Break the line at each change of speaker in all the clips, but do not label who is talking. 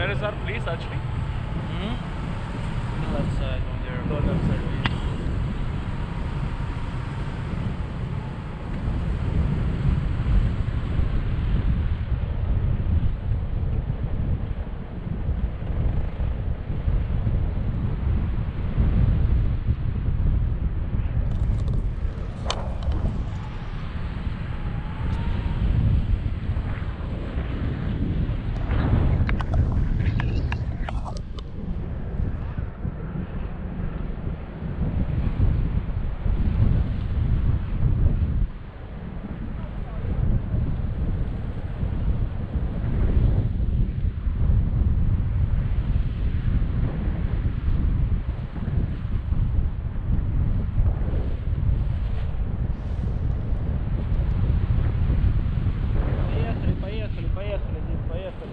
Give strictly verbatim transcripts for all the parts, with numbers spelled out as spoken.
Where is our place actually?
Hmm? On the left side, on there.
The left side.
Поехали, поехали, поехали, Дим, поехали.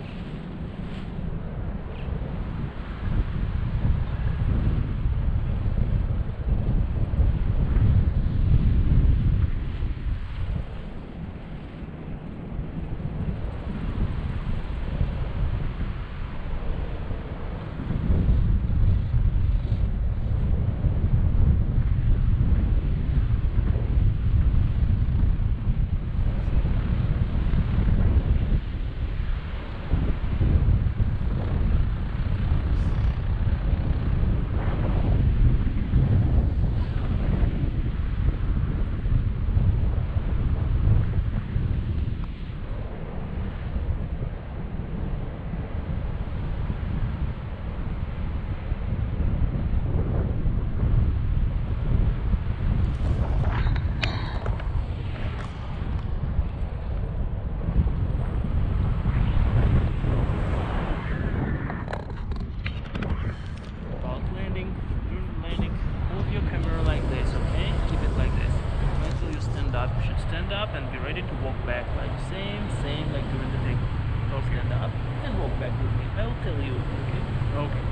About landing, during landing, hold your camera like this, okay? Keep it like this. Until you stand up, you should stand up and be ready to walk back like same, same like during the take. So stand up and walk back with me. I will tell you, okay?
Okay.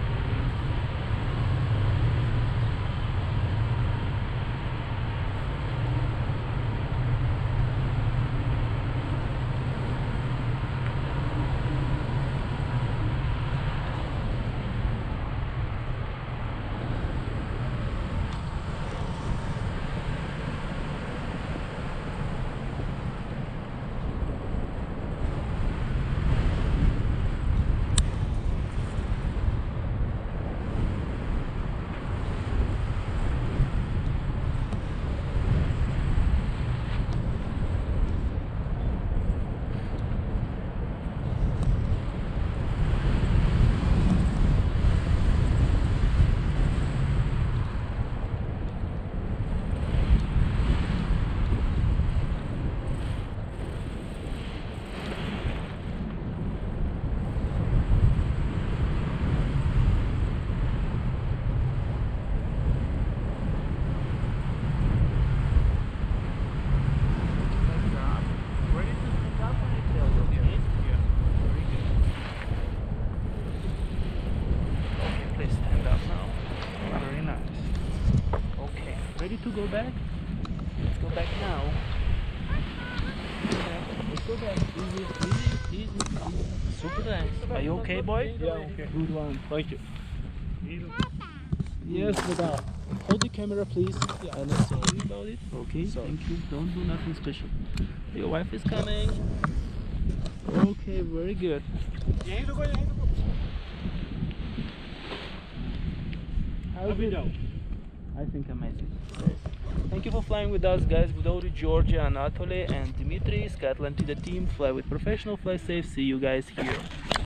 Ready to stand up when I tell you, okay?
Yeah.
Very good. Okay, please stand up now. Very nice. Okay, ready to go back? Let's go back now. Okay, let's go back. Easy, easy, easy, easy. Super nice. Are you okay, boy?
Yeah, okay.
Good one.
Thank you.
Yes, Veda. Hold the camera, please. Yeah, I'm not sorry about it. Okay,
Sorry.
thank you. Don't do nothing special. Your wife is coming. Okay, very good. How
Happy
good?
now.
I think amazing. Yes. Thank you for flying with us, guys. Without Georgia, Anatoly, and Dimitri, Scotland to the team. Fly with professional, fly safe. See you guys here.